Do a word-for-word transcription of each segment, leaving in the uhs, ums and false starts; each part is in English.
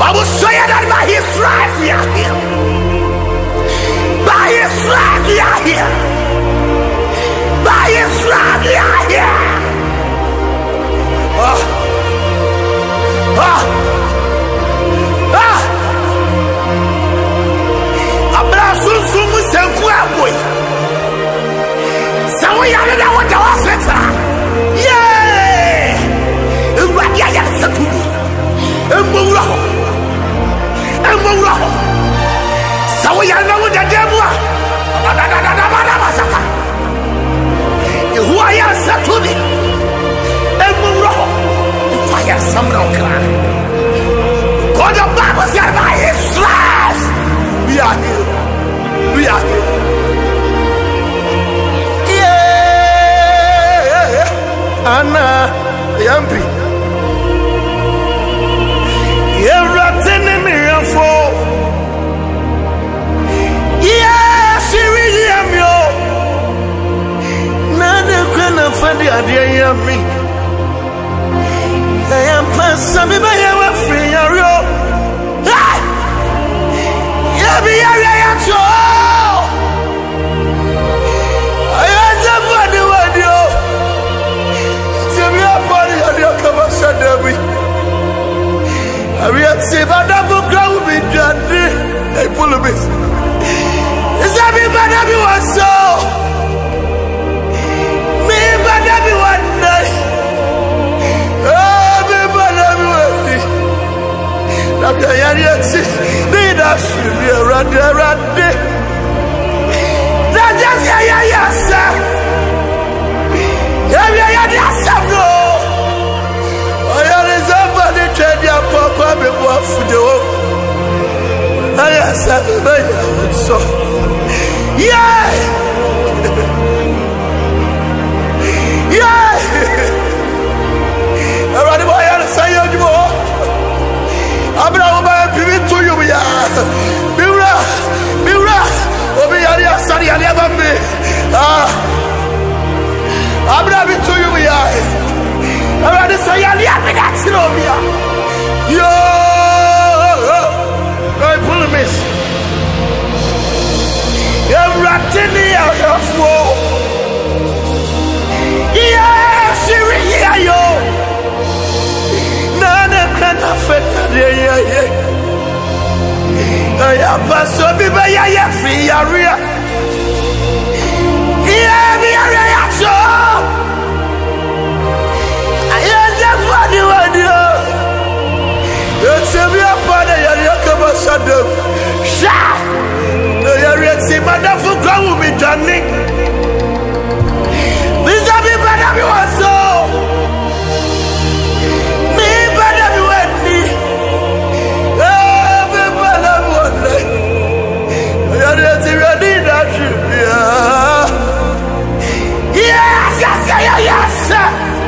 Bible says that by his stripes we are healed. By his stripes we are healed. By his stripes we are here. Oh. Ah. Ah. Abra sunsun senku aboy. Sawo yare da wada waseta. Yeah. Ewadi aya setu. Emowura ho. Emowura ho. Sawo yare da wada demwa. Da da da da da da basata. Ehu aya setu bi. Emowura ho. Fire some no cry. God the Bible says by his stripes we are healed. We are healed. Yeah. Anna Yampi. Yeah, rotten in me for. Yeah, she really am yo. None can find the idea of me. I am passing by your free area. Yeah, be a reaction. I am the body with you. Tell me a body of your commercial debris. I will say, but that will go with Johnny. I pull a bit. Is everybody everyone so? Me, but everyone night. I'm the idiots. They don't shoot me around there, around there. That's just yeah, yeah, yeah, sir. Yeah, yeah, yeah, yeah, sir, no. I am the somebody trade your papa before for the work. I am somebody so. Yeah. Yeah. I'm running by your side, you more. Abraham pivi to you ya biura biura obi yari asari yari abambe ah Abraham to you ya Abraham say yari abi that no ya yo I pull miss you ratini ya fo yeah siri ya yo nana kana feta yeah yeah yeah I am so biba ya ya free area yeah me area so I am the funny one yo it's a me upon ya ya come sadam sha no ya react see madam for go me Johnny this a me bad me was so yes, yes, yes, yes, sir.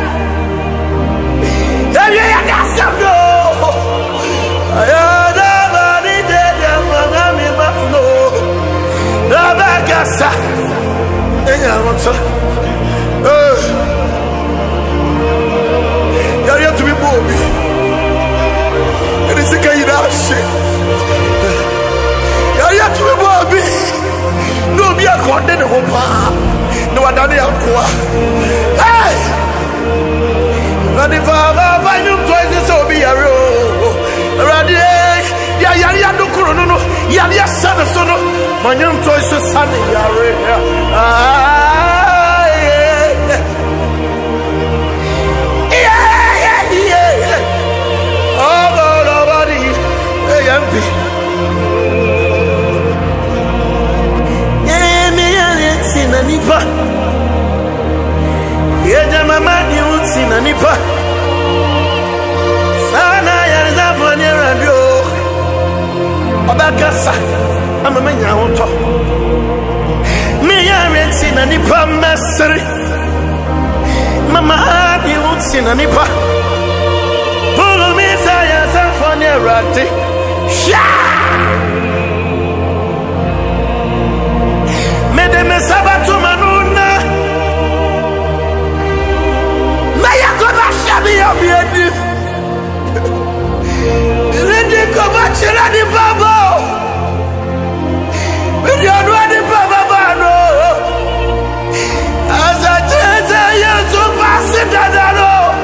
Yeah, yeah, yeah, yes, sir. No. I am the money that I'm gonna be my flow. The back, yes, sir. Yeah, what's up? Uh, you're here to be movie. And it's a kind of shit. You're here to be movie. No, be a content of hope. No one done it. Hey! But if I find you twice, so be a row. Ready? Yeah, yeah, yeah, no, no, no. Yeah, yeah, son, son. My young choice is sunny. Ah, yeah. Yeah, yeah, yeah. Oh, nobody. Hey, M P. Yeah, me, I'm seeing a nipa. Yeah, mama, you would see a nipa. Sana, you're not for near a view. Obakasa, I'm a man. I want to. Me, I'm seeing a nipa mastery. Mama, you would see a nipa. Pull me, science, and for near a day. Sha! Medeme Sabato Manuna. Maya Goba Shabi of Yedi. Ready come on, Chilani Babo. When you're ready, Baba Bano. As I tell you, so pass it down.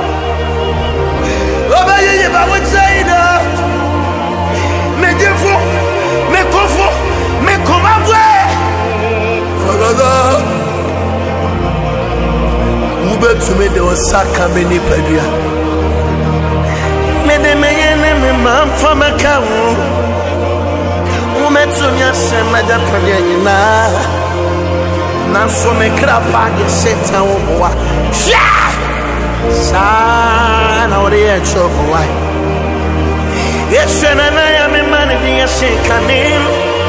Over here, I would say, no. Me defo, me kofo, me komavwe. Father, ube to me de osaka me ni pedua. Me de me yene me mam from a cow. Ume to me a sema da pedua. Na so me krapa de seta oboa. Sha! Sa na ori e choboa. Yes, and I am a man in the Shinkanim.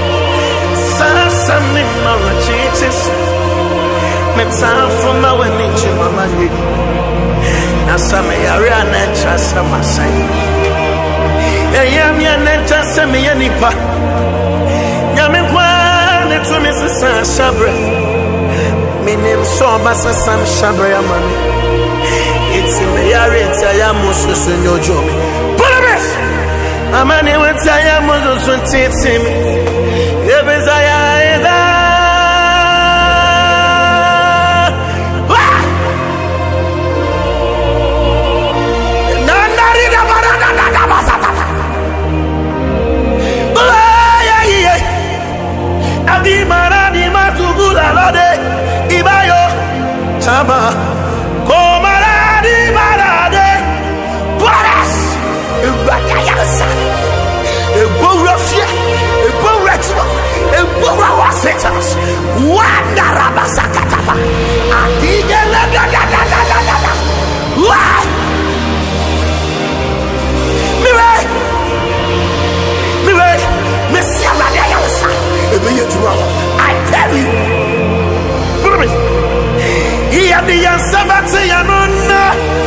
Some more changes. Met time for my winning to my money. Now, some area and trust on my side. I am your netta, send me any part. Yamin, it's Missus Shabre. Meaning, so much as some Shabre money. It's in the area, I am Moses in your job. Amani wetaya mozo suntitimi Yebezaya eda Nandari da barada da da basatata Aya iye Adi maradi matugula lode Ibayo Chama Komaradi marade Paras Ubakayasa a borafia, a boratma, a borawasetas, Wanda Rabasakataba, Adiga la la la la la la la la. What? Mire, Mire, Messia Radiasa, a million to I tell you, Promise, he had the answer, Yanona.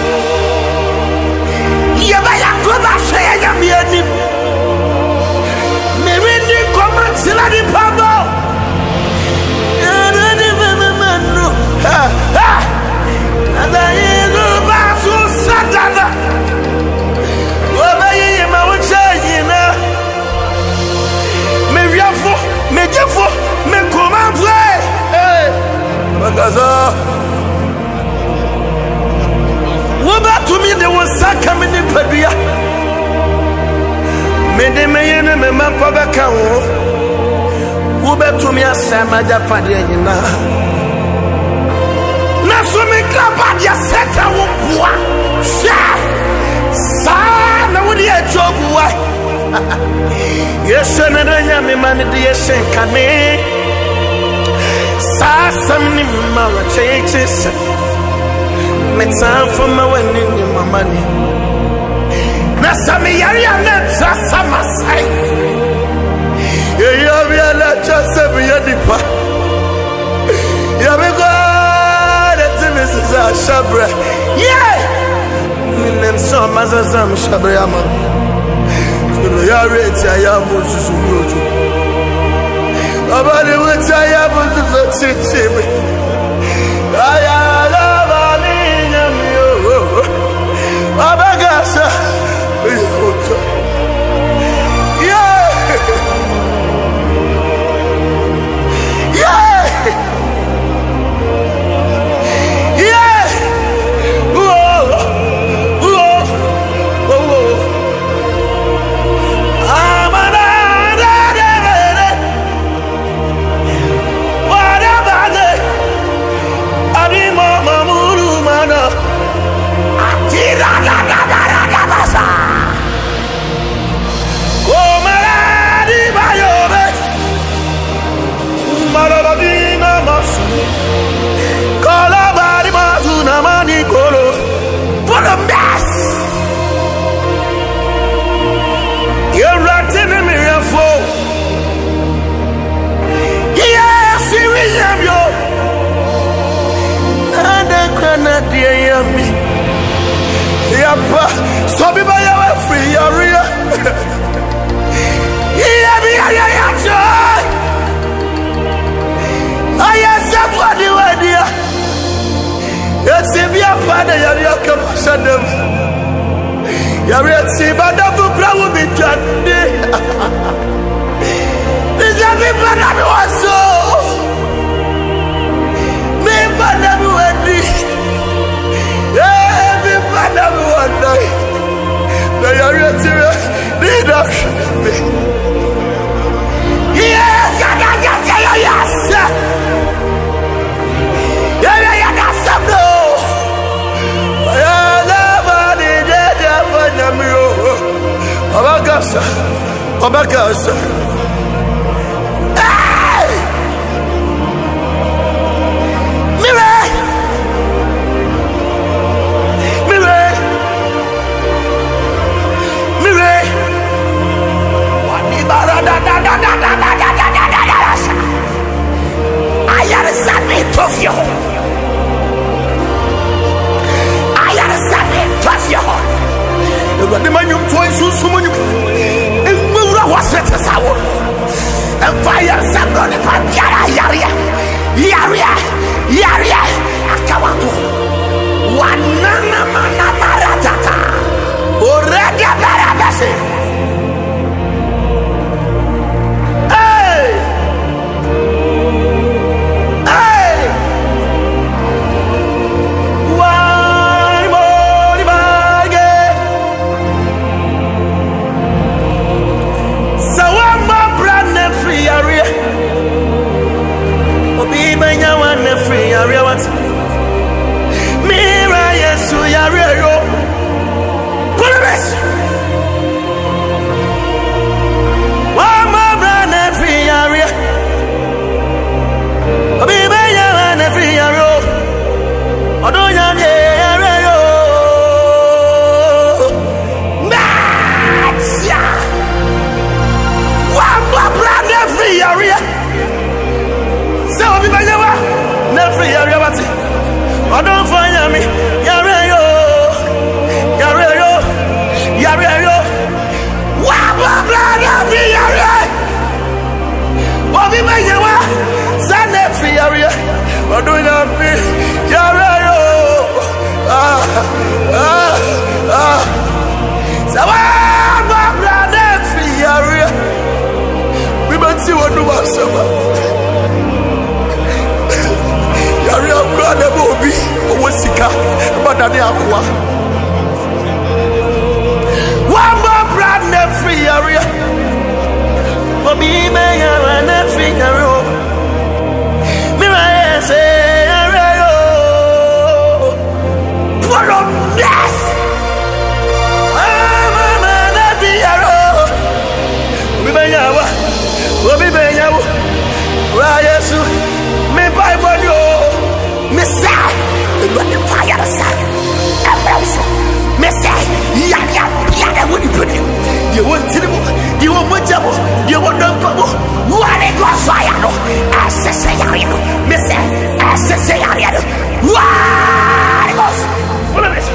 Yabaya Kuba say, Yamianim. Silani Pabo, and ha ha, and I am Basu Satana. Obey him, I would say, you know, me Yafo, me Jeffo, me come and play. Hey, Bagaza. What about to me? There was Sakamini Pabia. Me de me and me Mapabaka. Ube to me a sama Japadia. Nasumi Klapadia set a whoop. Sana would you job? Yes, and I am a man, dear Shankane. Sassam Nimara changes. Met time for my wedding in my money. Nasami Yariana Samasai. You are not just a Yadipa. You have got it, Missus Shabra. Yeah, name some as a Sam Shabrama. You are rich, I am Moses. About the which I am Moses. I love you. Abagasa. So be by your free area. Yeah, be a joy. I am somebody, dear. It's if your father, your compassion. Yareti badabu brawo bitande. Nijabi badabu waso. Me badabu wadi. Eh me badabu wadai. Na yareti nida. Yes, yes, yes, yes. Yeah, yeah, yeah, that's up no. Obagasa, Obagasa. Hey! Mire! Mire! Mire! Wani bara da da da da da da da da da da da. I understand me tough you. I understand me tough you. The man you toy so someone and Mura was at a sour and fire some on the Yara Yaria Yaria Yaria Akawato one Nana Mana Maratata Orega Barabase. Hey! Hey! Free area what Mira Yesu Yario Pulvis One more brand free area Obibe Yawan free area Odonya Yario Natia One more brand free area So Obibe Yawan Free area, what? I don't find me. Yareo, Yareo, Yareo. Wabba, free area. What we make you want? Sunday free area. What do you mean? Yareo. Ah, ah, ah. So, Wabba, free area. We must see what do want summer. Real brother Bobby, Wosika, Madame Aqua. One more brand free area. Bobby Mayer and every area. Mira say, area. What a bless! I'm a man at the arrow. We may have, we may have, Rayasu, me by body. Messiah, the fire of sun. Messiah, Yaya, Yaya, what you put him? You want to you want much trouble, you want no trouble. What it was fire, no, as a say, Messiah, as a say, what it was, what it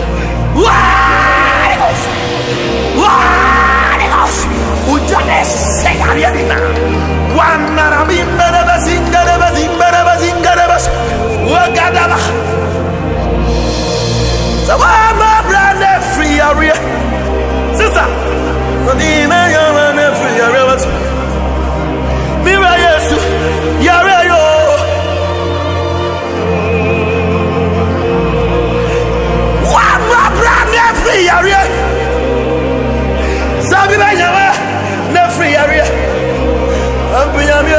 was, what it was, who just say, one Narabin, Barabazin, Barabazin, Barabazin, Barabaz. Wagadaba. So I'm a brand free area. Sister, the man you're a free area. Mira Yesu, Yareo. One more brand free area. Sabi Bayawa, no free area. I'm being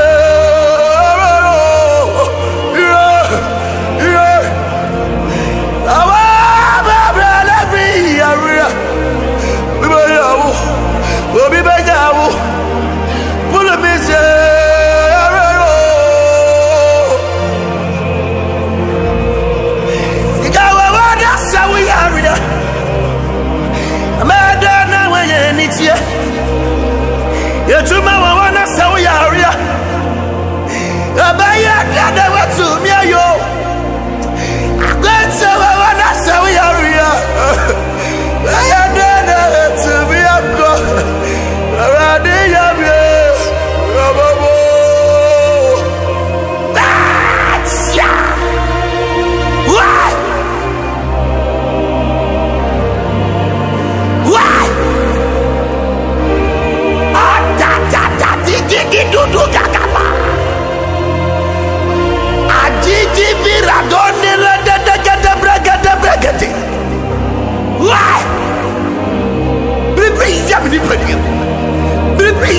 Why?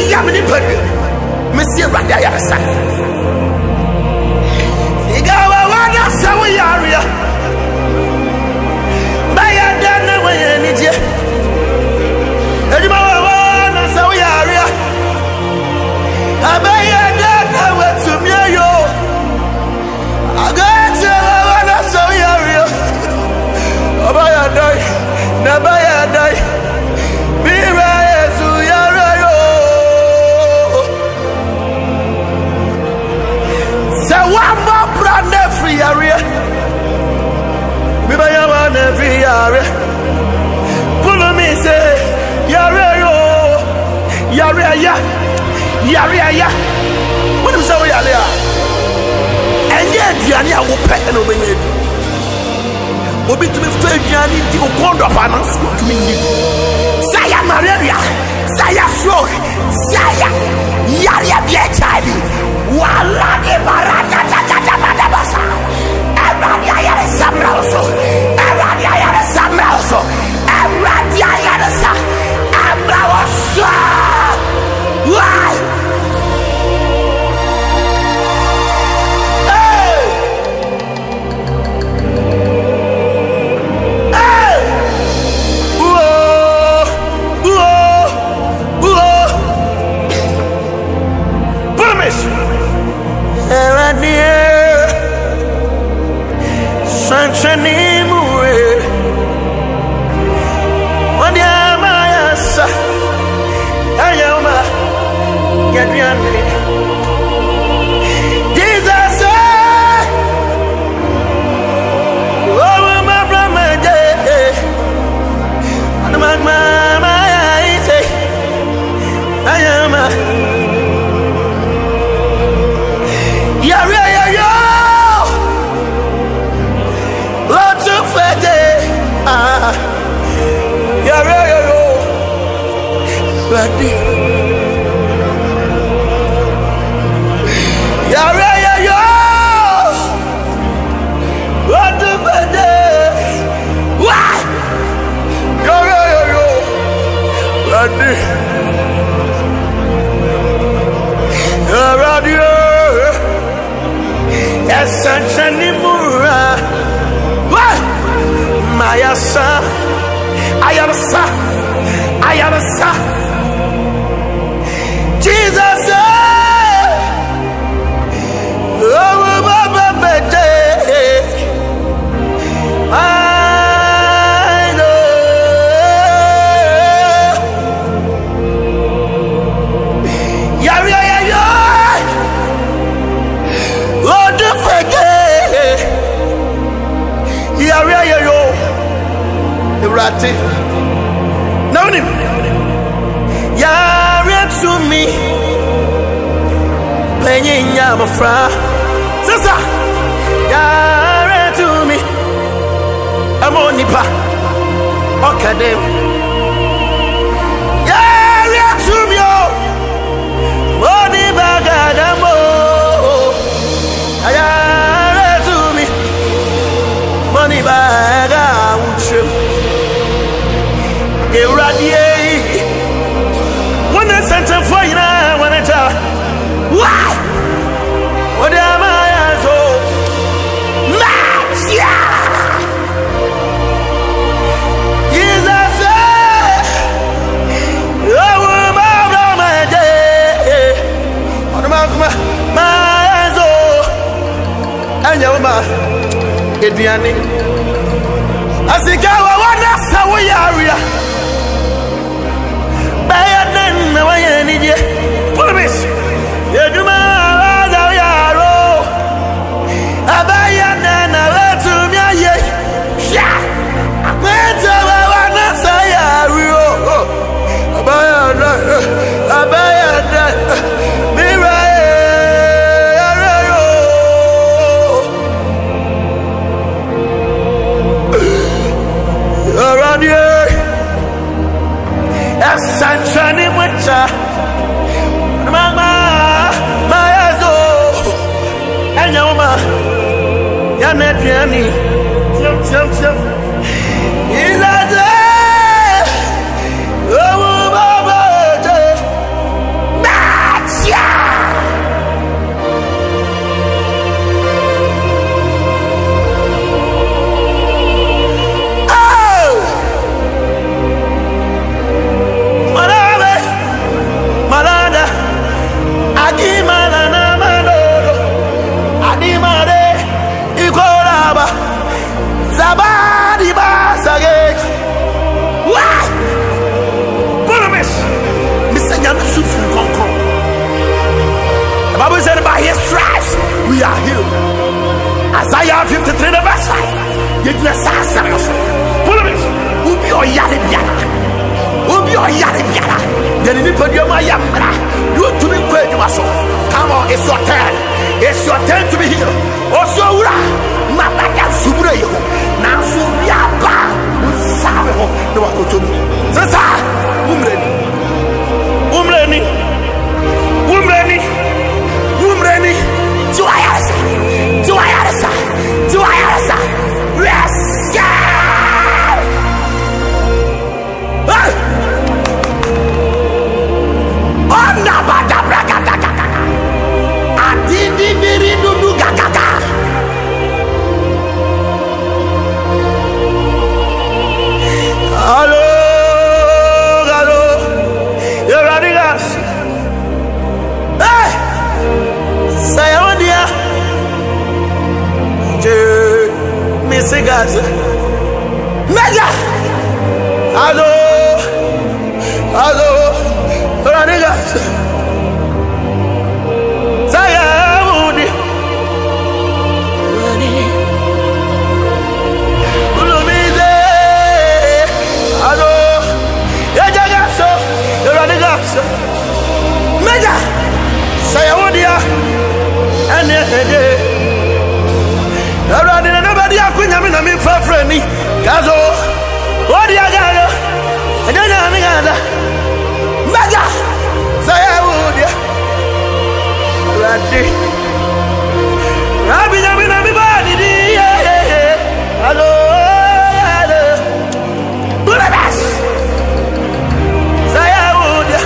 William ni padu. Monsieur Radaya sa. Igawa wana sawo yaria. Baya dana we ni je. Ejima wana sawo yaria. Abaya dana we tumye yo. Agache wana sawo yaria. Abaya dai, nabaya dai. Mira Yesu yaria. Say one more brand every area. We buy one every area. Pull me say, yare yo, yare ya, yare ya. What is our yare? And yet, Yanni, I will pay and obey me. Obi to me, fair Yanni, you go to finance to me. Saya Maria, Saya Frog, Saya Yaria Biachadi. Wala de barata ta ta ta ta basa. Eradia ya de samraoso. Eradia ya de samraoso. Eradia ya de sa. Amraoso. Why? Hey! Hey! Whoa! Whoa! Whoa! Promise! Sunshine mure, wanyama yasa, ayama yadriane. Jesus, oh my brother, and my mama say, ayama. Yari yari yo, lots of fete. Ah, yari yari yo, ready. Yari yari yo, lots of fete. Why? Yari yari yo, ready. Yari yo. Sunshine mura, what? My son, I am a son, I am a son. Jesus, oh, Baba, baby, I know. Yeah, yeah, yeah, yeah. Rati, no him. Yare to me, playing yama fra. Sasa, yare to me. I'm on nipa, okay. Yare to me, oh, money bagadamo. Yare to me, money bagadamo. You radiate. When I sent a fire, I want to tell. What? What am I as old? Magia! Jesus said, oh, my day. On the mouth, my eyes, oh, and your mouth, Adriani. I think I want to say, we are. No way I need you. Promise. You do my other yaro. Abaya na let to me. Yeah. I went to one say yaro. Abaya na. Abaya na. Mira yaro. Around here. Sunshine winter, mama, my azo, and your ma, Yanet Yanni, Jum Jum Jum, is that oh, Baba, gyina saa asɛm no so follow me wobi ɔyare biara wobi ɔyare biara yɛne nipadua mu ayɛ mmara ne ɔtumi nkɔ adwuma so come on it's your turn it's your turn to be healed ɔsɛ owura mabada nsubura yi ho nanso biaba nsabe ho ne wakɔtɔ mu sɛ saa wommerɛni wommerɛni wommerɛni wommerɛni do I answer? Do I answer? Do I answer? Yes, God! Hey! Oh, nabada braga da da da. Adidi biri dudu ga ga ga. Hello, hello, you're running us. Hey! Say on dia. Je missing us. Meja. Hello. Hello. Running us. Say on dia. Hello. Ya jaga so. Running us. Meja. Say on dia. And yeah. Nobody, nobody, I couldn't have been a for friendly. Gazo, what do you got? I don't know any other. Maga, say I would, yeah. Randy, Rabbi, I mean, everybody, yeah, yeah, yeah. Hello, hello. Do the best. Say I would, yeah.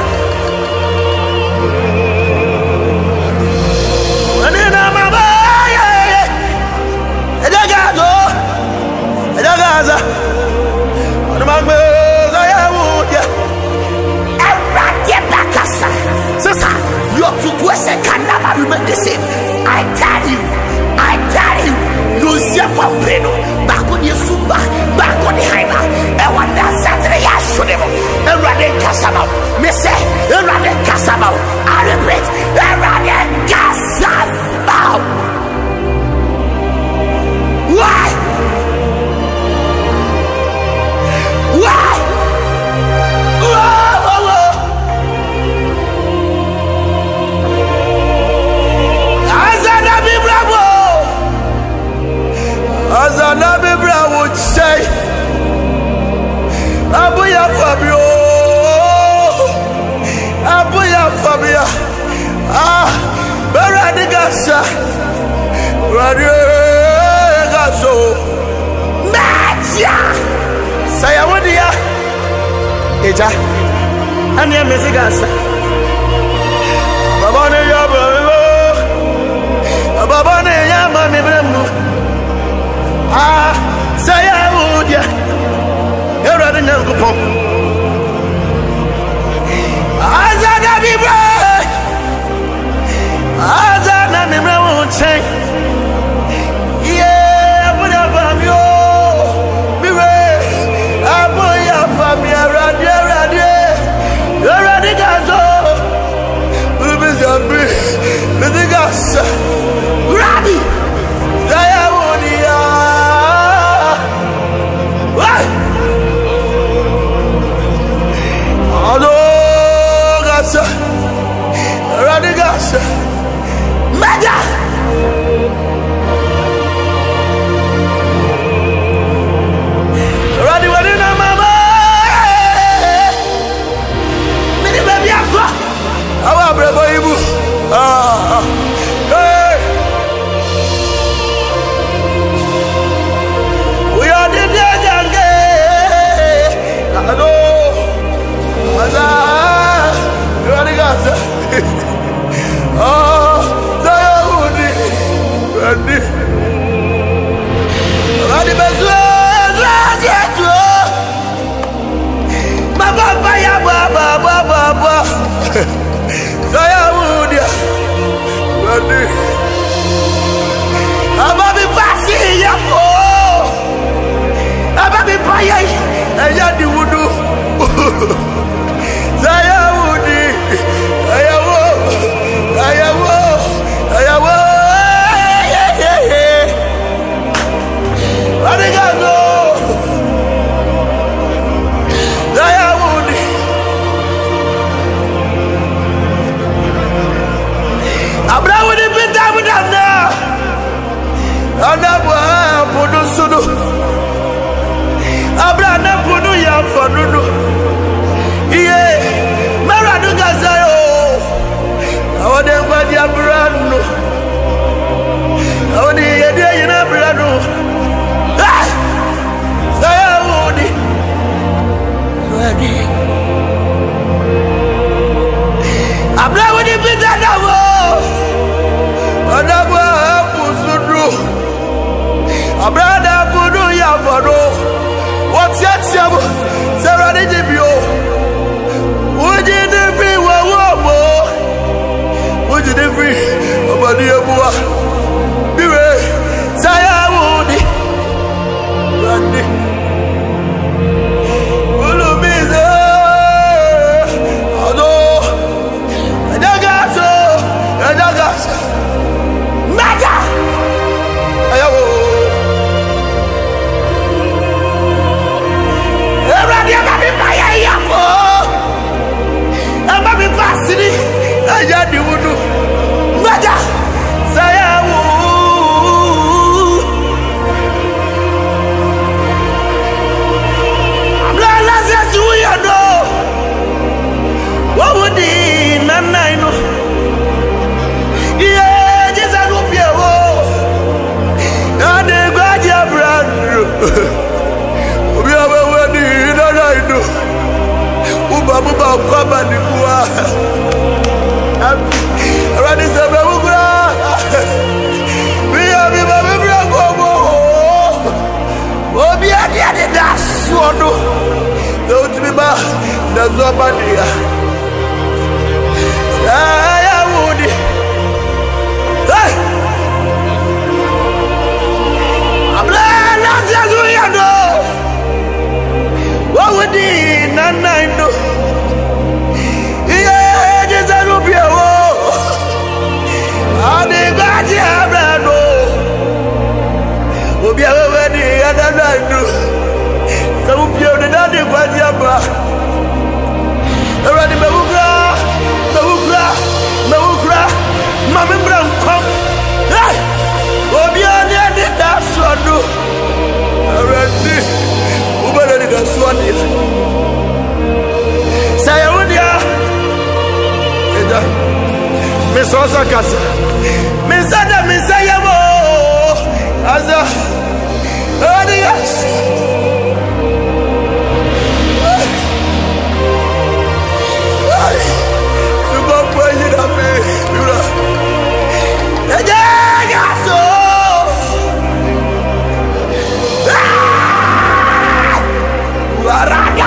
And then I'm a Gaza, on the man, I would, yeah. Sister, your situation can never remain the same. I tell you, I tell you, lose your company. Back on your super, back on the highway. And one that Saturday, I should have. And running Casamo, Miss, and running Casamo. I repeat, and running Casamo. Why? Why? Whoa, whoa, whoa. Azanabi Bravo. Azanabi Bravo would say, Abuya Fabio. Abuya Fabia. Ah, Baradigasa. Radigaso. Magia. Say I want ya, Eja, and your messages. Babane ya bravo, Babane ya mami bravo. Ah, say I would ya, you're running young couple. Azana be brave, Azana me won't say, yeah, whatever you. Famia radio radio radio gazo ubizabi bizigas rabi saya wodia wai ado gasa radio gasa maja radio wadina mama Awa bravo ibu ah hey we are the jange hello aza you are the guys ah saya udi ready ready bezu ready tu baba baya baba baba baba saya muda, ready. Ababi pasi ya ko, ababi payai, aja di wudu. Saya mudi, ayawo, ayawo, ayawo. Arigato. siamo sarà di bio uji de free wa wo mo uji de free abadi abua biwe saya wudi randi ulumize ado adagaso adagaso nada ayo Radia babi paya yako Babi pasini aja diwudu Maja saya wu Amla zezu ya no Wawudi nana ino Iye jeza rupie wo Ade gwaji abradu Uba buba kwaba ni kuwa Rani sebe ukura Biya biba bibra kwa Obi adi adi da suono Na utimiba na zoba niya Aya wudi Hey Abla nazi azuya no Wawudi nana ino Iye jeza rupie wo Adi gaji abrano Obi awewe di nana ino Sabu pio ni nani kwa jamba Eradi mewukra Mewukra Mewukra Mami mbra mkom Hey Obi ani adi da swanu Eradi Ubada di da swani Saya udia Eja Misosa kasa Misada misaya mo Aza Adios Suba pwede na me Yura Eja Gaso Waraga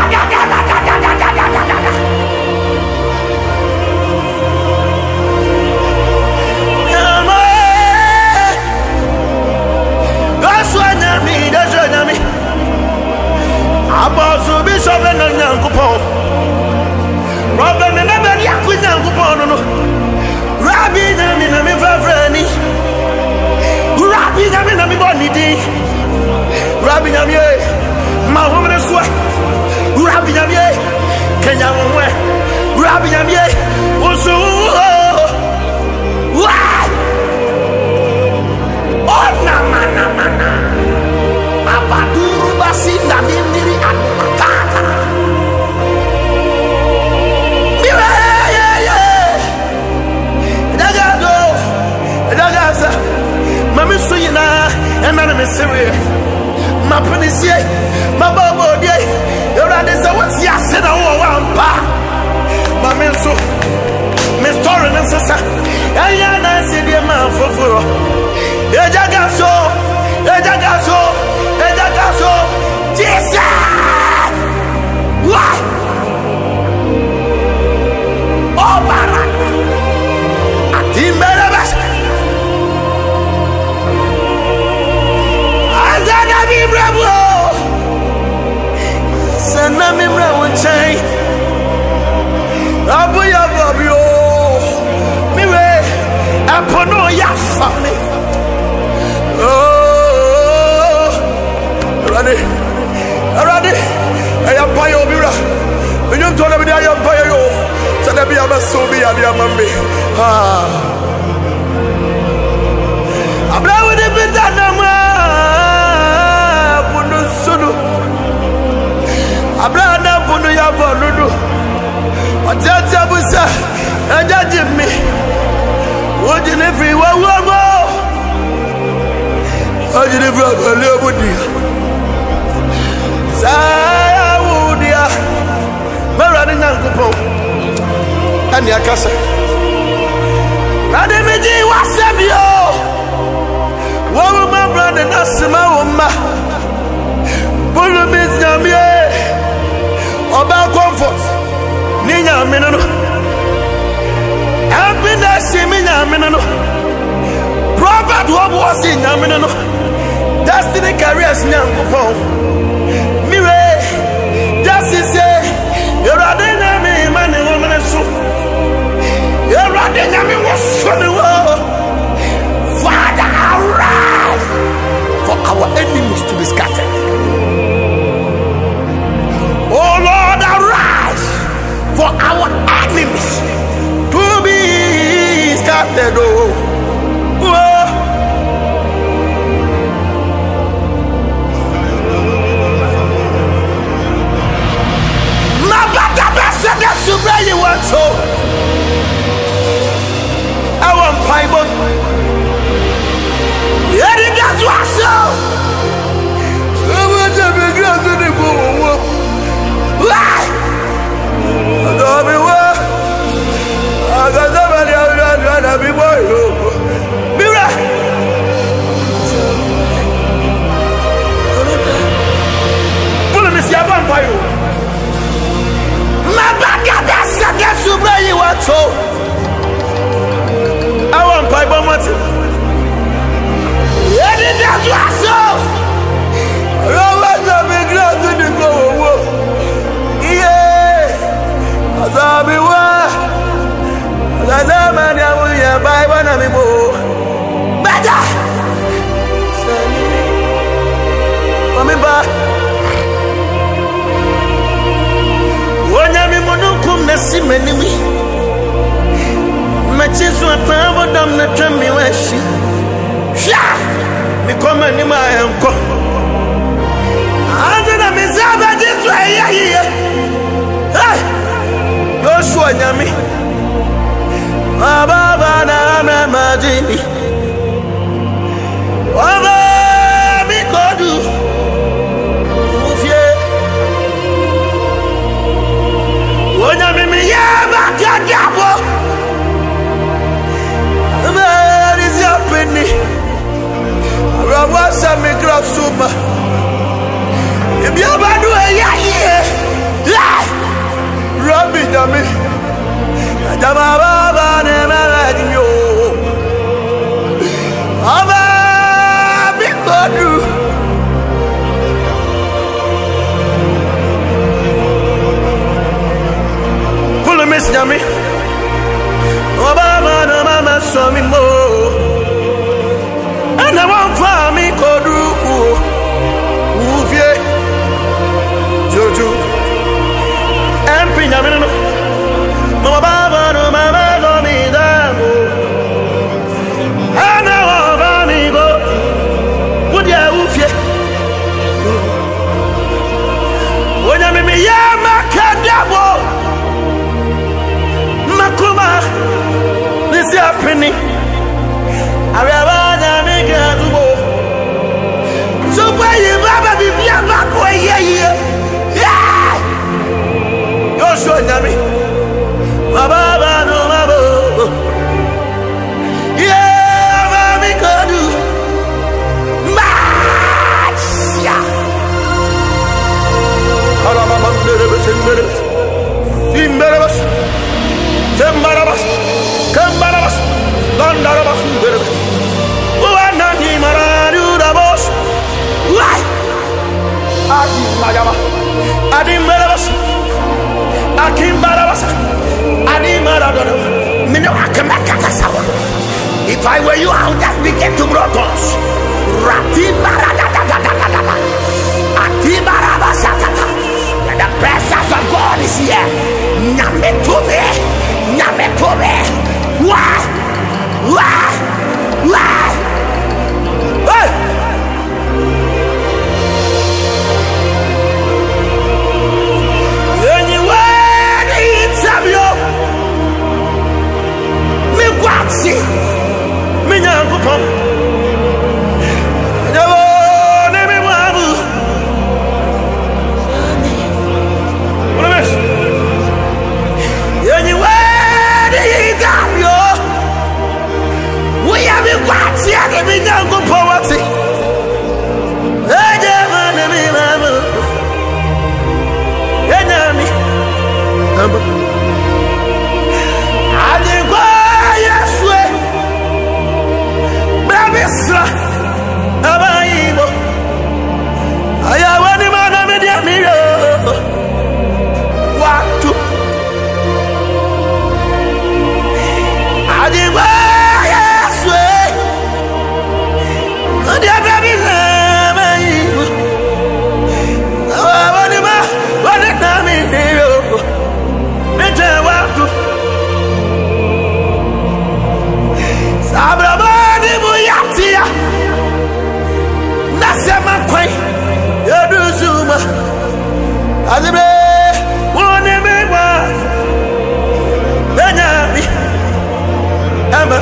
Abosu bishop na Nyankopon Robert na na bia ku Nyankopon no Rabbi na mi na mi fafrani Rabbi na mi na mi boni di Rabbi na mi e ma homre so Rabbi na mi e Kenya wonwe Rabbi na mi e osu wa Oh na mana mana Abaduru basinda mimiri anukata Miwe ye ye Dagazo Dagaza Mami suyina Enana misiwe Mapunisie Mababo die Yora desa wati ya sena uwa wampa Mami su Mi story nsasa Aya na sidie mafofuro Ejagazo Ejagazo Ejagazo Jesus What Oh barak Atimbele basa Azana mimra bro Sana mimra wanchay Abu ya babyo Miwe Apono ya fami Oh Arade Arade Ayampayo bira Minyo mtona bidi ayampayo yo Sana biya masobi ya biya mambi Ah Ablawe de bidana ma Puno sunu Ablawe na puno ya valudu Watata busa Eja jimi Ojini free wa wa wa Ojini free wa wa wa Saya wudia Mera ni Nyankopon Ani akasa Ade meji wasebio Wawu ma brother nasima woma Bulu mis nyamie minano. Happiness me minano. Prophet what was in minano. Destiny careers nyango. Mire, just say, you're a dynamic man and woman so. You're a dynamic was the world. Father, arise for our enemies to be scattered. Oh Lord, arise for our enemies to be scattered. Oh, oh. Mabada besa de subeli wanso. I want Bible. Yeri gazu aso. I want to be glad to the go. Why? I got me what? I got somebody out there to be boy. Mira. Pull me see a vampire. My back at the super you want so. I want Bible money. Yeri gazu aso. I want to be glad to the go. Azabi wa, azamani amuya Bible na mibo. Bada, mami ba. Wanya mi monukum na si menimi. Machisu apabo dam na tremi washi. Sha, mi koma ni ma yanko. Ande na mizaba jisu ayahiye. Hey. Joshua Nyami Ababa na Mamajini Waba Mikodu Ufye Wanyami Miyama Kanyabo Where is your penny? Rawasa Mikra Suma Ibiyama Due Yahiye Rabbi Dami Adama Baba Nema Yo Aba Bikodu Pull a miss Dami Obama no Mama Swami Mo And I want for me Kodu Uvie Jojo Pinyamino, Mama Baba, no Mama, no me damo. I know of amigo. Would ya ufye? Would ya me yama kadabo? Makuma, this is happening. I will have a nigga to go. So why you Baba be yama boy? Yeah, yeah. Joshua Nyami Baba no mabo Yeah mami kodu Macha Hala mama merebe semmerebe Simmerebe Semmarabas Kambarabas Landarabas Merebe Uanani maradu dabos Why Adi Mayama Adi Merebas Akim Barabasa, Adi Maradona, Mino Akamakatasawa. If I were you, I would just begin to brotos. Rati Baradadadadadada, Ati Barabasakata. The presence of God is here. Nametube, Nametube. Why? Why? Why? Hey! See, me nyango pom. Jabo ne me wabu. Promise. Yenyi wadi gamyo. We have a watch ya me nyango pom wati. Jabo ne me wabu. Yenyami. Amba. Azibre, one me was Benami, Emma.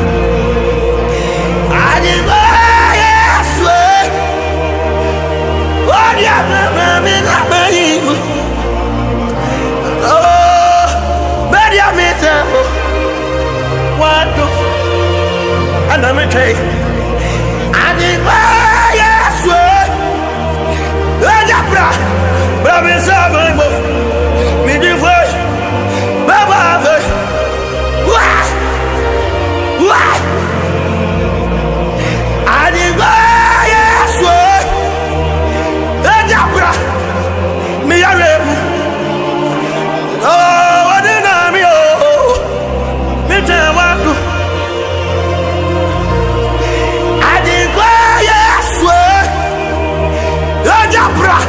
Azibre, yes, what you have me not me. Oh, Benami, what do and I'm a take. Azibre, yes, Bra, Baby Sabin, Midway, Baba, what? What? I did yes, what? Bra, me a rem. Oh, what did I mean? Oh, me tell what to. I did yes, what? Bra.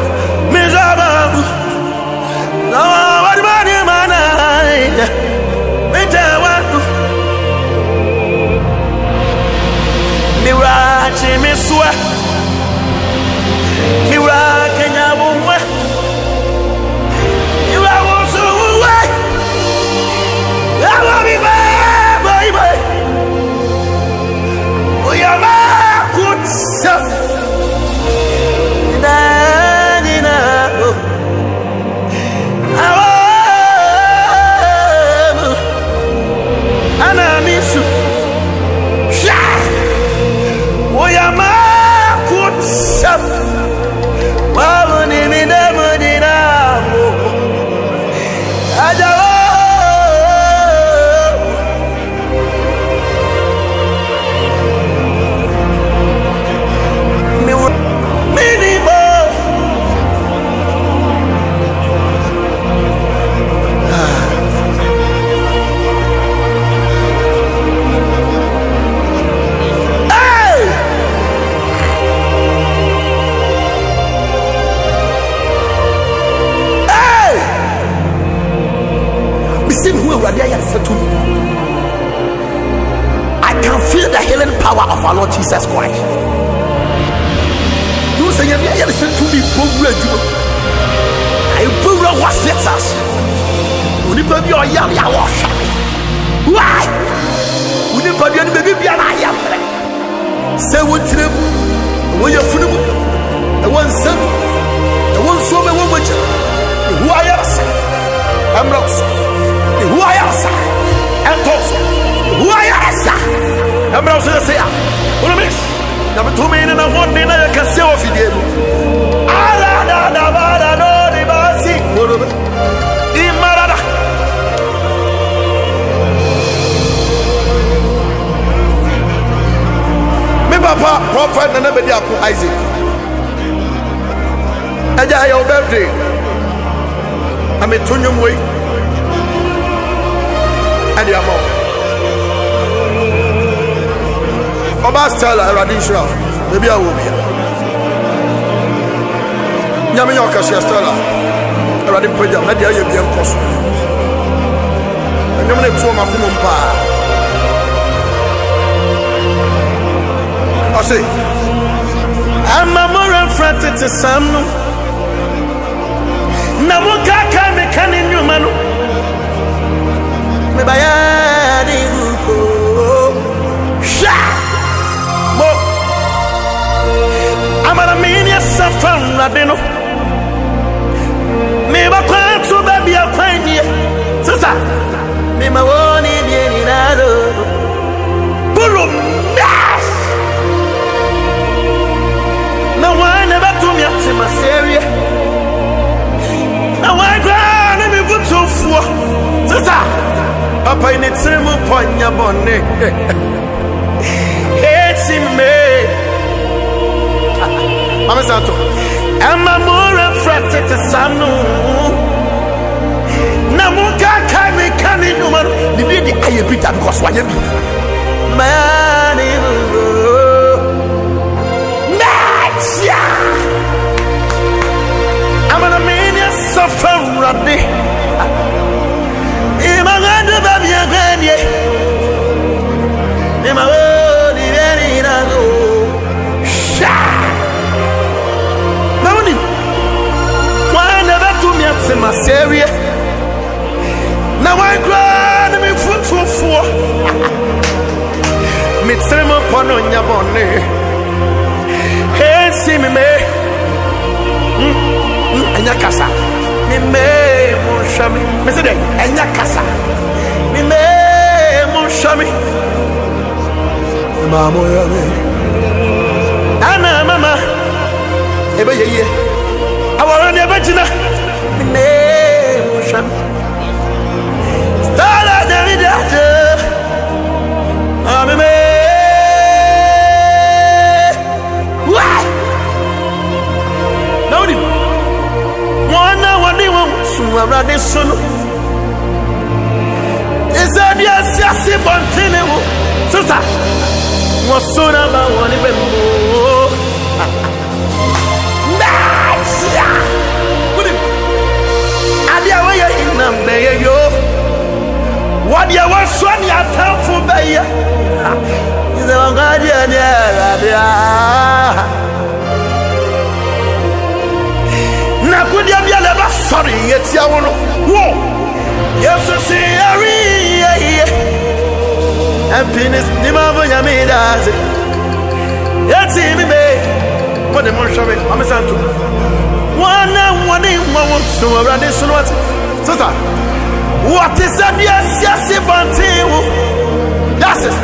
I can feel the healing power of our Lord Jesus Christ. You say, you listen to me, I will what sets us. When you put your young wash, why? When you put your baby, I am. Say what to them when you're full of one son, the one so many women who I am. I'm not. Who I am, sir, and talks. Who I am, sir. I'm not going to say, what a mix. Number two men and a one man I can say off it. Allah, da, da, da, da, no, the basi. In Marada. Me papa, prophet, and never did Isaac. And I have birthday. I'm a Tunyum way. And your mom. Oba Stella, Radisha, maybe I will be. Yamayoka Stella, Radim Puja, Nadia, you be impossible. And you're going to throw my Kumumpa. I say, I'm a more frantic to some. Namuka can be canning you, Manu. Me bayani uko sha mo amara minya safan radeno me bakwa to baby akwanye sasa me mawoni bieni nado buru yes na wana batu mi atima serie na wana me butu fuo sasa Papa in its room upon your bonnet. It's in me. Mama Santo. Am I more affected to Sanu? Namuka can we come in woman? The lady I beat because why you be man. Natia. I'm an amania suffer running. Imagine baby again, yeah. Imagine very nice. Sha. Now, when my seria. Now I grind me foot for four. Me trim upon on your bonnet. Hey, see me, me. And your casa. Me, me, Monshami. Mister Day, and your casa. Me, me, Monshami. Mamma, Anna, Mama. Eba ye. I want to be a me, me, Monshami. Stella, David, I'm a man. What? No, one now, one day, one soon around this son. Is that yes, yes, if I'm telling you, sister, was soon about one even more. Nice, yeah. Put him. I did away in number, yo. What you want, son, you have time for me. Is a guardian, yeah. Now, could you be a little sorry? It's your own. Whoa, yes, I see, happiness, the mother you made us. Let's see me, babe. What the most of it, I'm a son to one and one in one, so around this one. Sister. What is that? Yes, yes, if I'm telling you. That's it.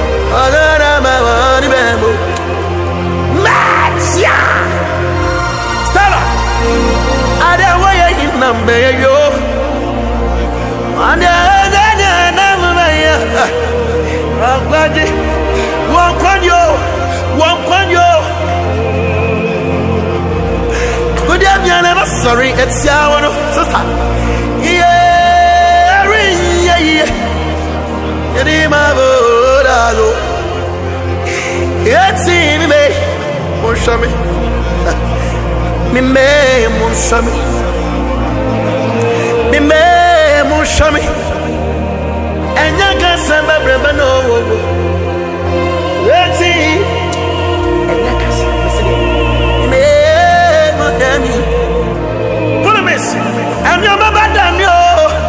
Matcha. Stella. I don't want you in number, yo. And then number, I'm glad you. One con yo. One con yo. Could you be never sorry? It's your one, sister. Yeah. It's me, me, Monshami. Me, me, Monshami. Me, me, Monshami. And you can send my brother no. Let's see. And you can send me, Monshami. Put a miss. I'm your mama, damn you.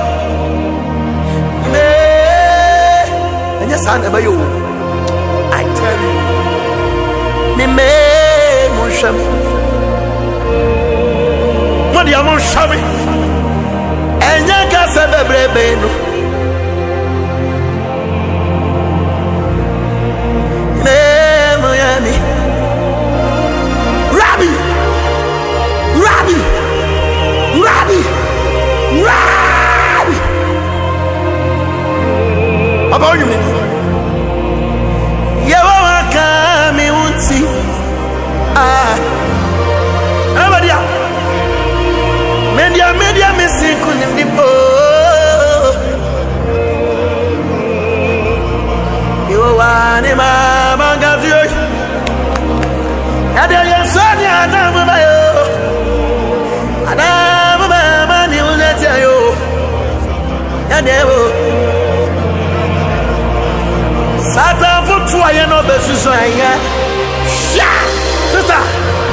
Yes, I never you. I tell you. Me me Monshami. What do you want, Monshami? And you can say baby no. Me Miami. Rabbi, Rabbi, Rabbi, Rabbi. About you, man. Ah, everybody, media, media, missing couldn't be poor. You want him, I'm got you. And then son, I'm a yo. And I'm a man, you let you. And never Satan for trying no business. Sister,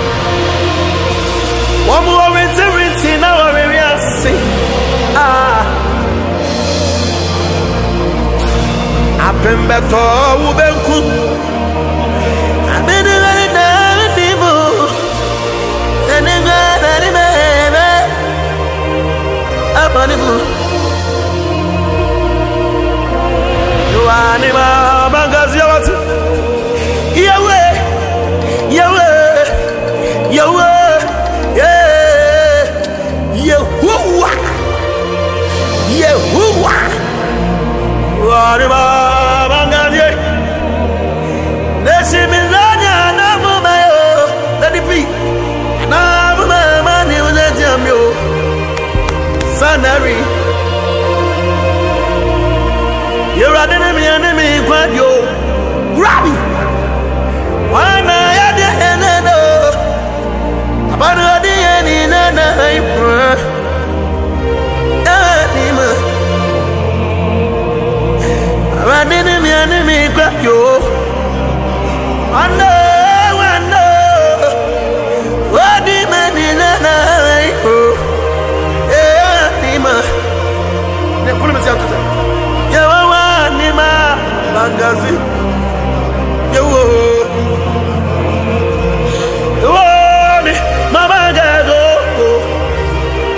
one more winter in our area. Ah, I've been better, we've been good. I've been very down, people. And then I remember upon the moon. You are never mangas, you are to Yahweh, Yahweh, Yahweh, yeah, Yahuwah, Yahuwah. You are never mangas, let's see me, Nana, let it be. Nana, man, you let you, Sanari. You're an enemy, enemy, but you, Rabbi. Why not? I didn't know about the enemy. An enemy, enemy, but you. I know, I know. What the man in a night?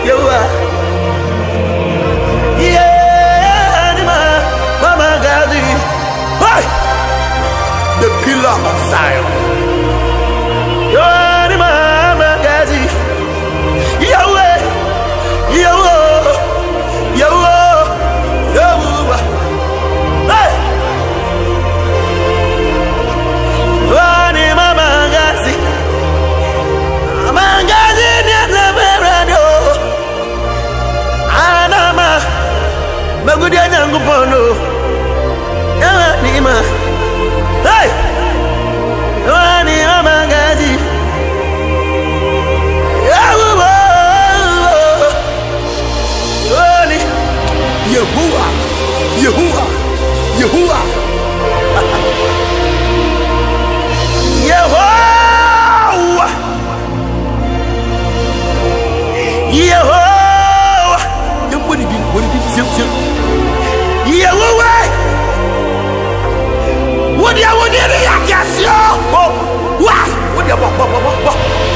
Yewa. Yeah, Mama Gazi. Hey! The pillar of Zion. You're Mama Gazi. Yahweh. Yahweh. Yahweh. Yahweh. Hey! You're Mama Gazi. Mama Gazi. Magudia nyangu pono, ewa nima, hey, ewa ni Mama Gazi, Yehovah, Yehovah, Yehovah, Yehovah, Yehovah, Yehovah, what did you, what did you, zip, zip. Yehovah, what do you want to do? Oh, what? What do you want?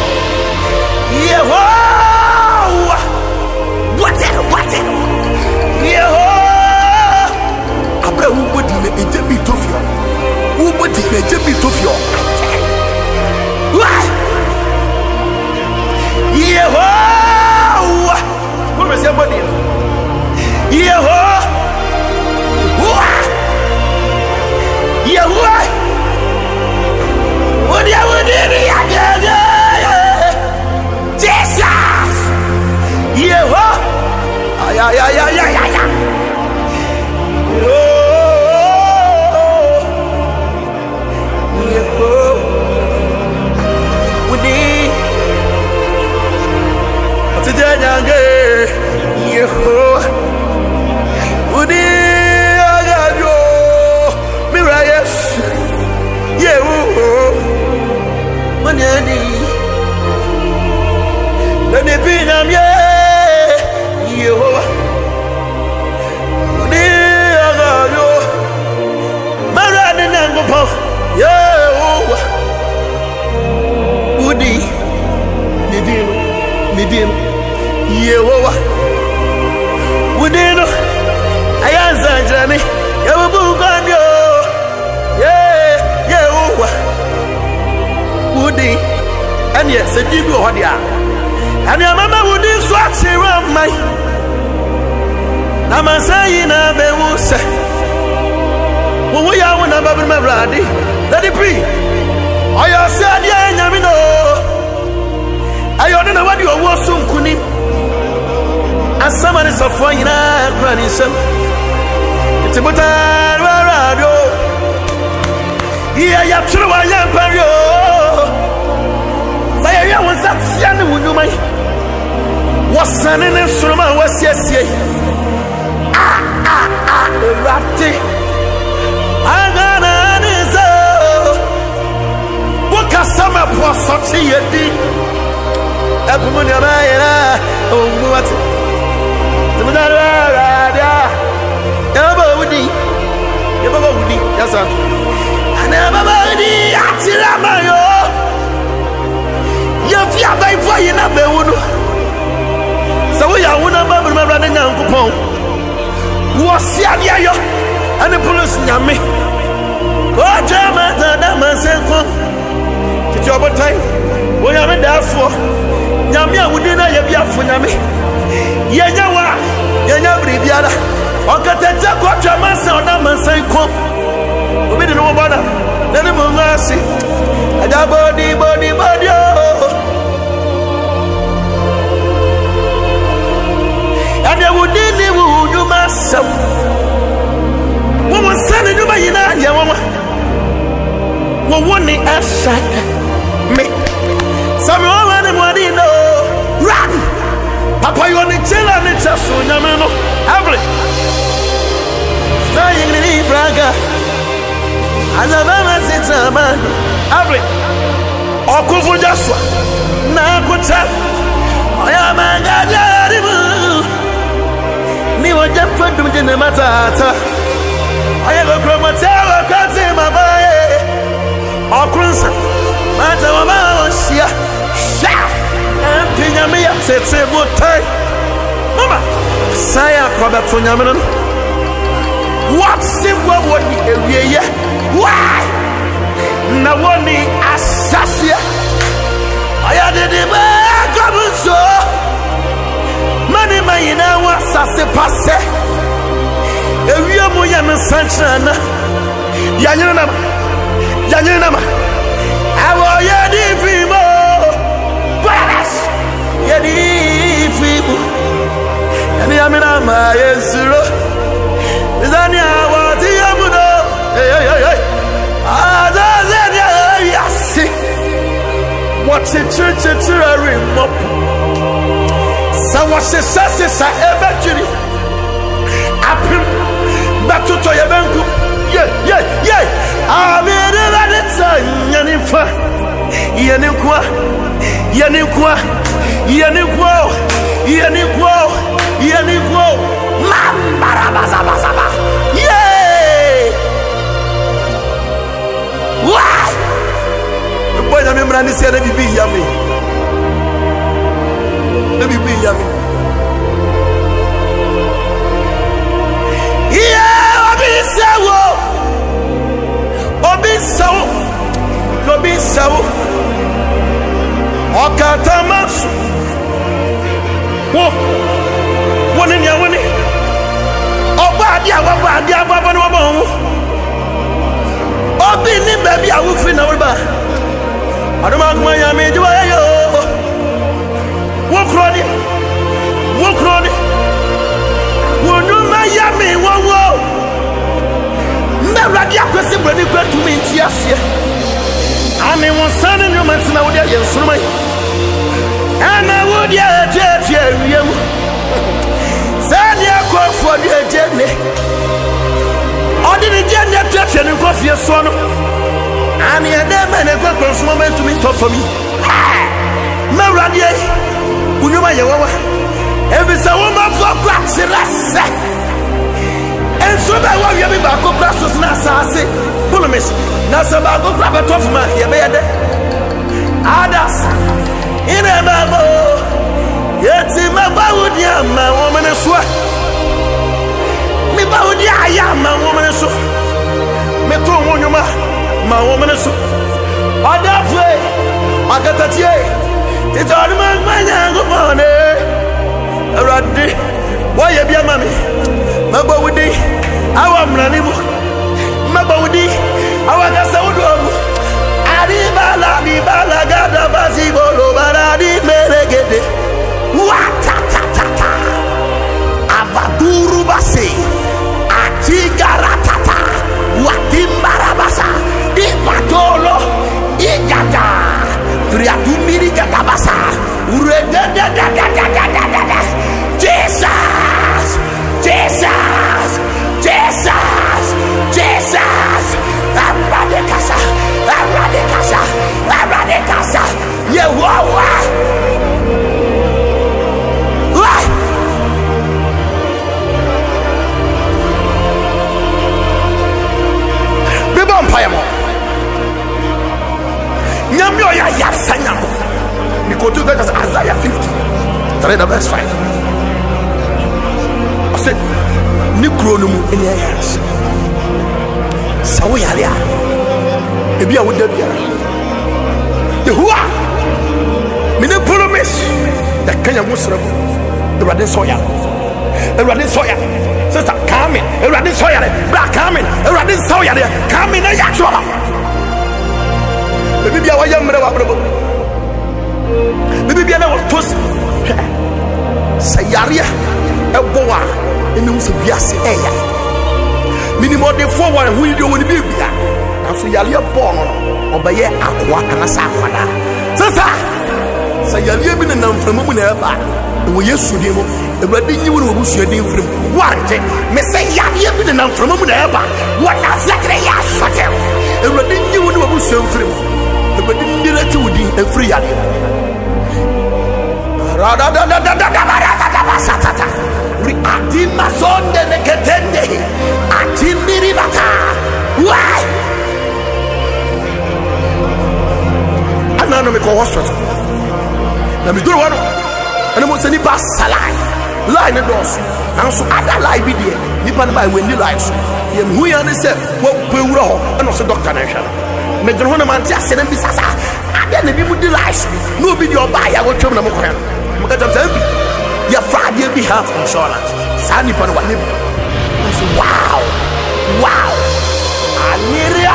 Yehovah, what is it? What is it? Yehovah, Abraham, who would you let me to you? Who would you let me to you? What? Yehovah, what was your body? Yehovah. Yehovah, what do you want to do? Jesus, Yehovah, ay ay ay ay ay ay. Oh, Yehovah, we need. What's it doing, Yehovah, we need. Manyani, let me be nam ye, Yehovah. Udi agalo, marani nangopo, Yehovah. Udi, nidim, nidim, Yehovah. Udi no, ayanza jani, Yehovah kamyo, yeah, Yehovah. Woody, and yes, a deep audio. And your mama would do swats around my. I'm a saying, I will say, when we are one of my brady, let it be. I said, yeah, I know. I don't know what you are soon, Kuni. And someone is a fine granny, son. It's a butter, radio. Yeah, you're true, I am Pario. I was that young woman. Was sending in Solomon was yes, yes. Ah, ah, ah, ratty. I'm gonna answer. What can some of us succeed? Everyone, oh, what? The Madara, never would be. Never would be. Yes, sir. I never would be. I you feel by flying up the wood. So we are one of my running uncle Pong. Was Siadio and the police Yami. Oh, German, that man said, it's your time. We are there for Yamia would dinner Yabia for Yami. Yawa, Yanabri Biala. Or got a jack or German sound, that man say, come. We didn't know about it. Let him see. And that body, body, body. And I would do myself. What was sending you by your woman? What one the outside me? Someone and what do you know? Run! Papa, you want to chill and it's just so yamano. Every staying in the Braga. As a man sits a man. Every or Kufu Joshua. Now, good time. I am a god. Me want to put them in the matter. I have a chromatera, can't say my boy. Or crimson. Matter of our share. And Pinyami upsets a good time. beto nyamene what's it what what ewie why na woni asase aya de de ba kabuso mani mayina wa asase passe ewie mo ya me sanchana ya nyina na ya nyina na awo ya di fimo paras ya di fimo yani amina ma yesuro izani awati yamudo hey hey hey azaze ya yasi what's it church it's a remop sa wase sase sa ebeturi apim batuto yebenku yeah yeah yeah amere badetsa nyanifa yenikwa yenikwa yenikwa yenikwa yenikwa mambara bazabazaba yeah what boy na memra ni se na bibi yami na bibi yami yeah obi sawo obi sawo obi sawo okatamasu wo woni ni awoni oba dia oba dia oba no oba ho obi ni baby awufi na woba adoma kuma ya me jiwa yo wo kroni wo kroni wo nyuma ya me wo wo mbra dia kwesi brani kwatu me ntiasie ame won sane nyuma tina wo dia yensurumai ana wo dia tete wiem sane akofo dia jene odini jene tete ni kofie so no ani edema ne kwakon so moment to me top for me mbra dia unyuma ye wawa ebisa wo ma fo kwatse rasa enso ba wa wi ba ko prasos na asase polomis na sa ba ko pra beto fuma ye be yede adas ine babo yeti ma ba wudi ama wo mene so mi ba wudi aya ma wo mene so me to wonyuma ma wo mene so adafwe agatatie titoni ma manya ngomone erade wo ye bia mami maba wudi awa mranibu maba wudi awa gasa wudu ari bala di bala gada basi bolo baradi meregede wata ta ta ta abaduru basi atigaratata watimbarabasa di patolo igada triatumiri gada basa uredada da da da da da da Jesus Jesus Jesus Jesus Abradekasa Abradekasa Abradekasa Yehowa Why Bibo mpayamo Nyamyo ya yasanyamo Nikotu gagas Isaiah fifty Tell the verse five I said Nikronumu in the hands. Sawialia. Ebi a woda bia. Yehowa. Mine promise. The Kenya Muslim. The Radin Soya. The Radin Soya. Sister coming. The Radin Soya. Black coming. The Radin Soya. Coming. I actually. Ebi bia wa yamre wa brabo. Ebi bia na wa tosi. Sayaria. Ebowa. Enu se biase eya minimum de forward who you do when be bia aso yale born no obaye akwa anasa akwada sasa sa yale bi na mframu mu na eba wo yesu de mo ewrade nyi wo no busu de mfram wante me say yale bi na mframu mu na eba wona zakre ya sote ewrade nyi wo no busu mfram ewrade ndira ti wodi efri yale ra da da da da da da basatata Adima sonde neketende atimiri baka why anano me ko hospital na me duro wano ana mo seni pa salai line doors. And so other lie be there. Nipan by when the lies. Yem who you say, what will and also Doctor Nation. Medrona Mantia said, and Bissasa. I didn't be with the lies. No video buy. I will tell them. Your Friday be health insurance. Sandy Pan what wow, wow. I nearly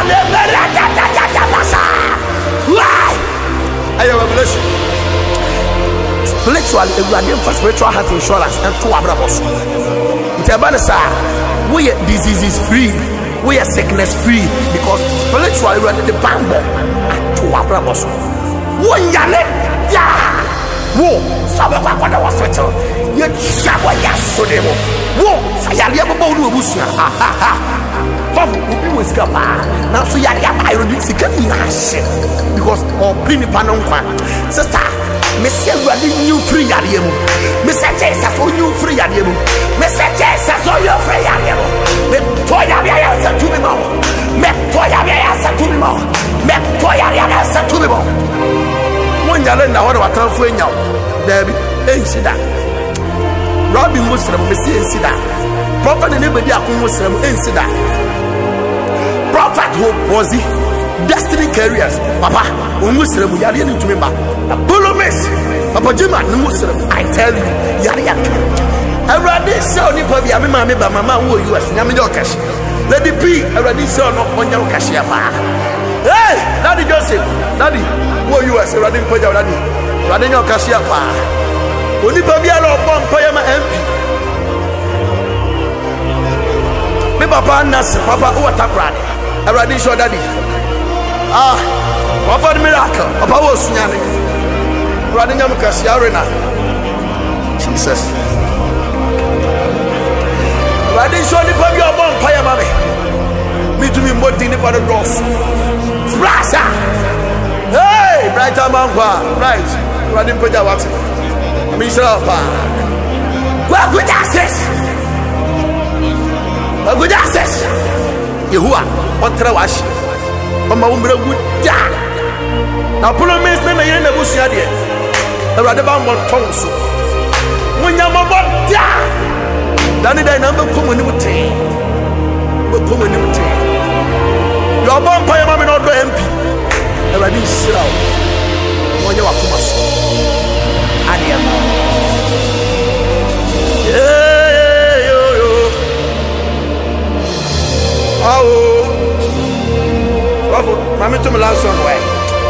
why? I have a blessing. Spiritually, we are for spiritual health insurance and two abrabos. We are diseases free, we are sickness free because spiritually we are the bamboo and two abrabos. One yale, yeah. Whoa, Sabaka hospital. You Shabwa Yasodemo. Whoa, Sayalia Bobu Busna. Ha ha ha. Bob will be with Gapa. Now, so Yalia, I will be sick because of Pliny Panonqua. Sister, Monsieur Radin, you free Yadiemu. Mister Jesus, oh, you free Yadiemu. Mister Jesus, oh, you free Yadiemu. Me Toya Yasa to me more. Me Toya Yasa to me more. Me Toya Yasa to me more. One yalenda what about Tanfuenya? Debbie, ain't see that. Robin Muslim, Messiah, see that. Prophet and anybody Muslim, ain't see that. Prophet hope was he? Destiny carriers, Papa, Muslim, Yarian to me back. Apollo Miss, Papa Jima, Muslim, I tell you, Yarian. I read this show, Nipabi, I remember Mamma, who you as Yamidokas. Let it be, I read this show, not on your cashier. Hey, Daddy Joseph, Daddy. Who you as a running for your daddy? Running your cashier. Only Babialo bomb Payama M P. Me Papa Nas, Papa Uataprani. A running show daddy. Ah, Papa the miracle. Papa was Yanni. Running your cashier. Jesus. Running show the Pabio bomb Payama. Me to me more than the Father Ross. Splash! Hey, brighter man, right? Running for the water. Mister Well, good access. Well, good access. Yehua, what trawash? Mama Umbra good da. Now, pull a miss, never in the bush yard. The Radabam tongues. When you're about da, Danny, I number come when you would take. But come when you would take. Your bomb by a mammy not the M P. I didn't sit out. When you are coming, I am. Yeah, yo, yo. Oh, Mammy to my last one. Why?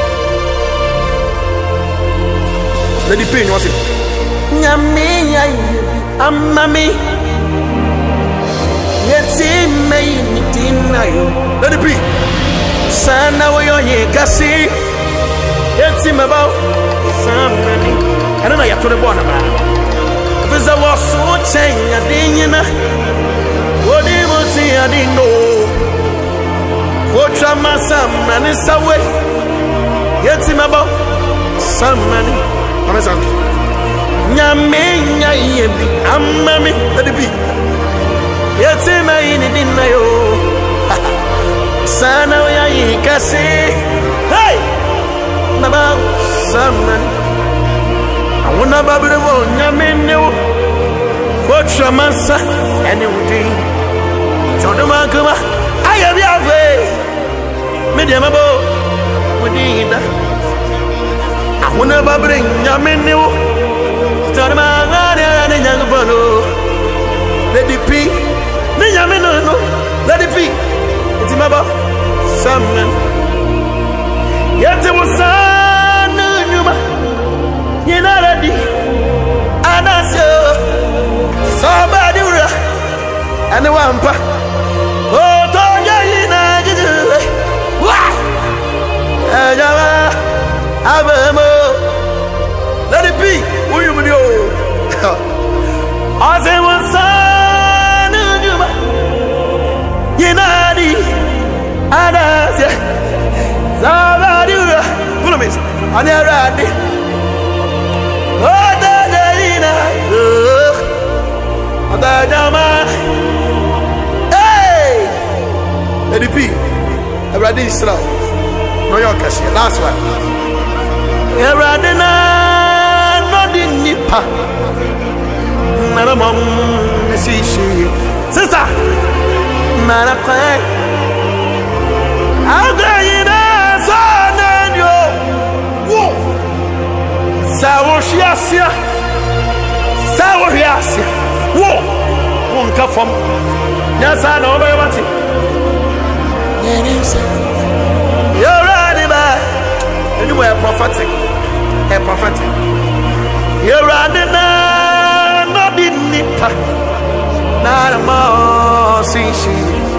Let the pain was it. Yummy, I'm mammy. Yet, see me, let it be. Sana we on ye kasi it's him about somebody I don't know you to the born about if it's a was so change I didn't know what he was see I didn't know what my son man is away it's him about somebody I'm son Nyame Nyayebi Amami let it be it's him I didn't know Sana we are kasi, hey, Naba, Saman. I want to babble the one, Yamino. What's your master? And you would drink. Chodomaguma, I have your way. Medium above, we did that. I want to babble Yamino. Chodomagana and Yangabano. Let it be, Yamino, let it be. It's about someone. Yet it was son, you're not ready. And I saw somebody and the wampa. Oh, Tonya, you're not good. What? Let it be. Who you know? I say, one son, you're not ready. Anasia, Zavadura, Pulamis, and you're ready. Oh, Dadina, oh, Dadama. Hey, let it be. I'm ready, slow. No, you're catching last one. You're ready now, not in Nipa. Naramam Nisishi Sister Manakwe Agayina Sananyo Wo Sawoshiasia Sawoshiasia Wo Wonka from Yasa no Bayabati You're running back and you were prophetic a prophetic you're running not in Nipa not a more see she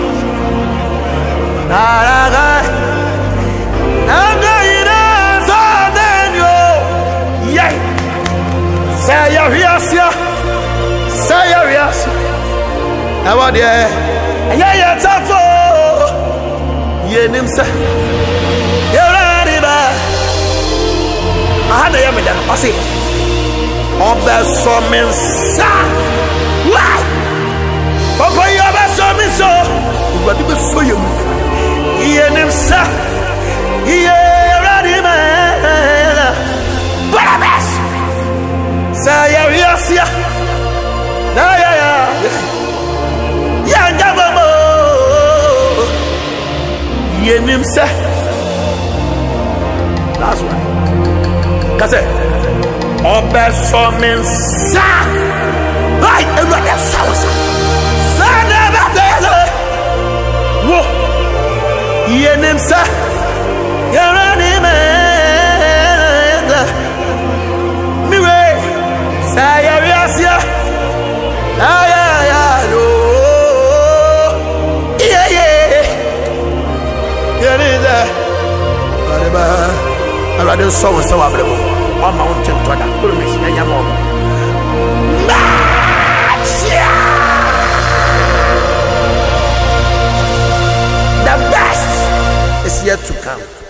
not a guy not a guy so then you yay say your reaction say your reaction I want you yeah yeah tough Yenimsa, Yaradiba. I had a yamida. I see. On the summon, why? Papa, you have a summon so. What do you so you? Yenimsa, Yaradiba. Barabas. Sayaria. Naya. Yangabo. Yenimsa. That's right. That's it. Obesomin sa. Right, and what that sounds. Sanabata. Whoa. Yenimsa. Yaranima. Mire. Sayariasia. Ayayalo. Yeah, yeah. I rather saw so available on mountain to that.